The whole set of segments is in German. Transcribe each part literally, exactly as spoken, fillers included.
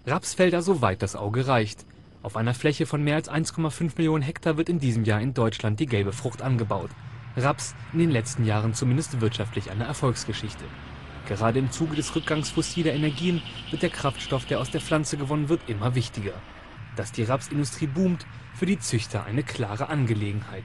Rapsfelder, soweit das Auge reicht. Auf einer Fläche von mehr als eins Komma fünf Millionen Hektar wird in diesem Jahr in Deutschland die gelbe Frucht angebaut. Raps in den letzten Jahren zumindest wirtschaftlich eine Erfolgsgeschichte. Gerade im Zuge des Rückgangs fossiler Energien wird der Kraftstoff, der aus der Pflanze gewonnen wird, immer wichtiger. Dass die Rapsindustrie boomt, für die Züchter eine klare Angelegenheit.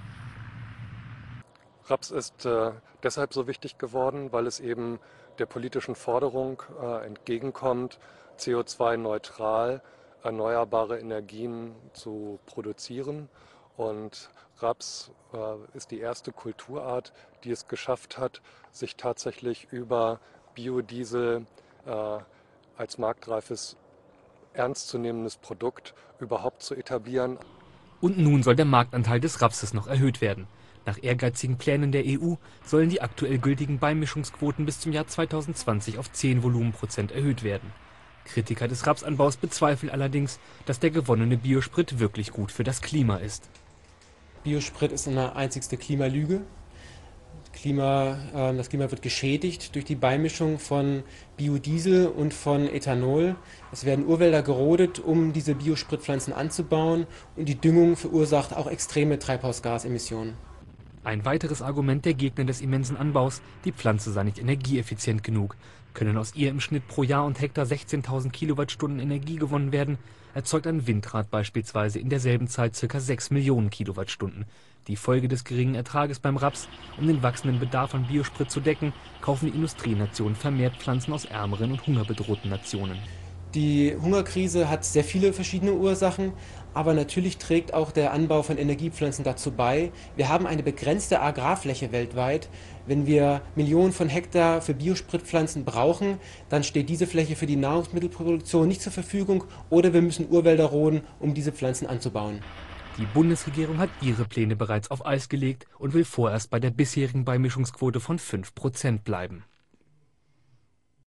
Raps ist äh, deshalb so wichtig geworden, weil es eben der politischen Forderung äh, entgegenkommt, C O zwei neutral erneuerbare Energien zu produzieren. Und Raps äh, ist die erste Kulturart, die es geschafft hat, sich tatsächlich über Biodiesel äh, als marktreifes, ernstzunehmendes Produkt überhaupt zu etablieren. Und nun soll der Marktanteil des Rapses noch erhöht werden. Nach ehrgeizigen Plänen der E U sollen die aktuell gültigen Beimischungsquoten bis zum Jahr zweitausendzwanzig auf zehn Volumenprozent erhöht werden. Kritiker des Rapsanbaus bezweifeln allerdings, dass der gewonnene Biosprit wirklich gut für das Klima ist. Biosprit ist eine einzigste Klimalüge. Klima, äh, das Klima wird geschädigt durch die Beimischung von Biodiesel und von Ethanol. Es werden Urwälder gerodet, um diese Biospritpflanzen anzubauen, und die Düngung verursacht auch extreme Treibhausgasemissionen. Ein weiteres Argument der Gegner des immensen Anbaus: die Pflanze sei nicht energieeffizient genug. Können aus ihr im Schnitt pro Jahr und Hektar sechzehntausend Kilowattstunden Energie gewonnen werden, erzeugt ein Windrad beispielsweise in derselben Zeit ca. sechs Millionen Kilowattstunden. Die Folge des geringen Ertrages beim Raps: um den wachsenden Bedarf an Biosprit zu decken, kaufen die Industrienationen vermehrt Pflanzen aus ärmeren und hungerbedrohten Nationen. Die Hungerkrise hat sehr viele verschiedene Ursachen, aber natürlich trägt auch der Anbau von Energiepflanzen dazu bei. Wir haben eine begrenzte Agrarfläche weltweit. Wenn wir Millionen von Hektar für Biospritpflanzen brauchen, dann steht diese Fläche für die Nahrungsmittelproduktion nicht zur Verfügung, oder wir müssen Urwälder roden, um diese Pflanzen anzubauen. Die Bundesregierung hat ihre Pläne bereits auf Eis gelegt und will vorerst bei der bisherigen Beimischungsquote von fünf Prozent bleiben.